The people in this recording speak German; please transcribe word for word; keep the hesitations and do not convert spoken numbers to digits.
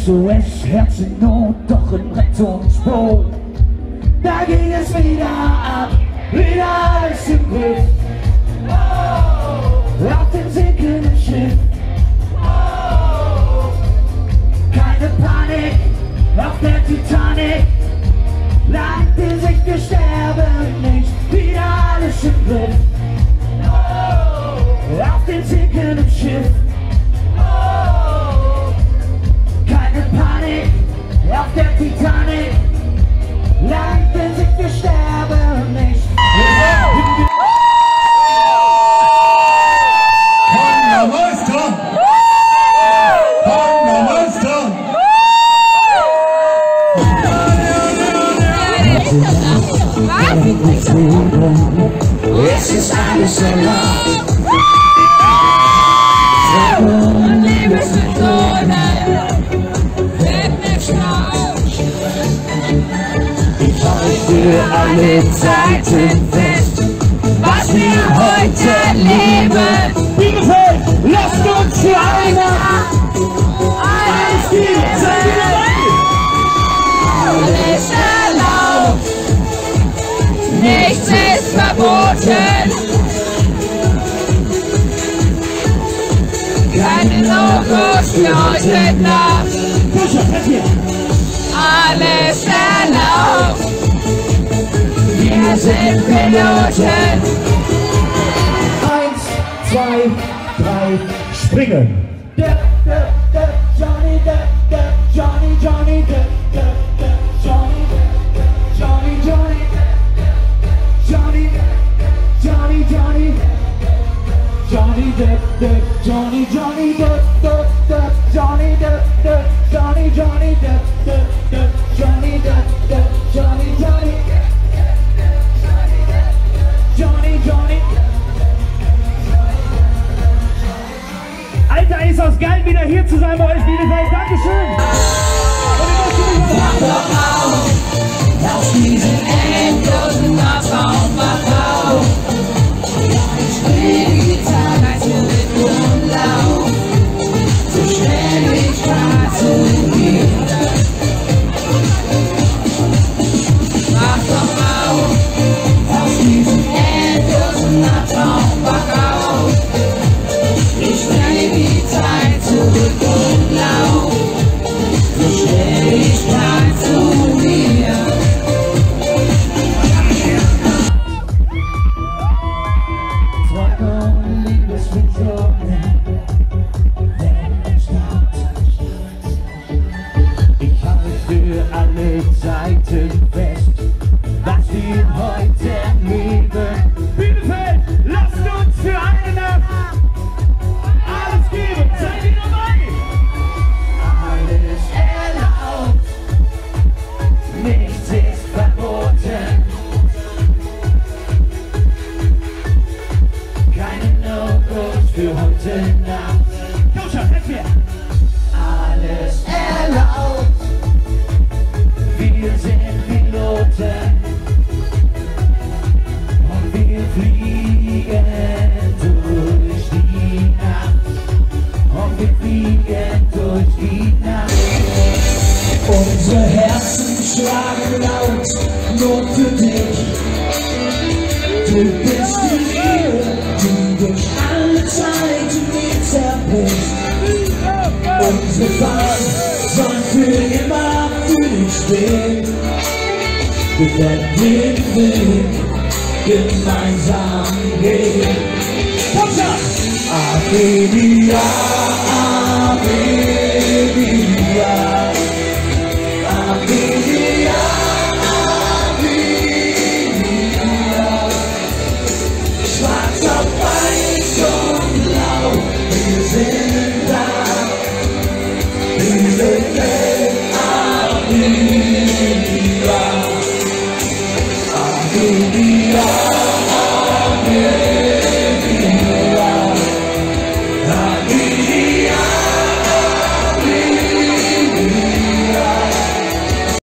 S O S, Herz in Not, doch im Rettungsboot. Da ging es wieder ab, wieder alles im Griff. Oh, auf dem sinkenden Schiff. Oh, keine Panik, auf der Titanic. Lagte sich, wir sterben nicht, wieder alles im Griff. Oh, auf dem sinkenden Schiff. Oh, keine Panik, auf der Titanic. Lagte sich, wir sterben nicht. Hammer Meister! Hammer Meister! Es ist alles erlaubt. Und Lebensmethoden wird nicht schlau. Ich halte für alle Zeiten fest, was wir heute leben. Bielefeld, lasst uns für einer alles geben. Seid ihr dabei? Alles erlaubt, nichts ist verboten. Keine No-Gos für heute Nacht. Alles erlaubt, wir sind Piloten. Eins, zwei, drei, springen. Johnny, Johnny, Johnny, Johnny, Johnny, Johnny, Johnny, Johnny, Johnny, Johnny Depp, Depp, Johnny, Johnny Depp, Depp, Depp, Johnny Depp, Depp, Johnny, Johnny Depp, Depp, Depp, Johnny Depp, Depp, Johnny, Johnny, Johnny, Johnny. Alter, ist das geil, wieder hier zu sein bei euch, Bielefeld. Dankeschön. Wach doch auf, auf diesen endlosen Abbaum, wach auf. Ich will die Zeit zurück und lauf, so schnell ich kann zu dir. Wach doch auf, auf diesen endlosen Abbaum, wach auf. Ich will die Zeit zurück und lauf, so schnell ich kann zu dir. Ich halte für alle Zeiten fest, was wir heute leben. Bielefeld, lasst uns für eine Nacht alles geben. Seid ihr dabei? Alles erlaubt, nichts ist verboten. Keine No-Gos für heute Nacht. Komm schon, helf mir! Alles erlaubt, wir sind Piloten und wir fliegen durch die Nacht und wir fliegen durch die Nacht. Unsere Herzen schlagen laut, nur für dich. Du bist die Liebe, die durch alle Zeiten nie zerbricht. Unsere Fahrt soll für immer für dich stehen. Wir werden den Weg gemeinsam gehen. Komm schon! Ave Maria, Ave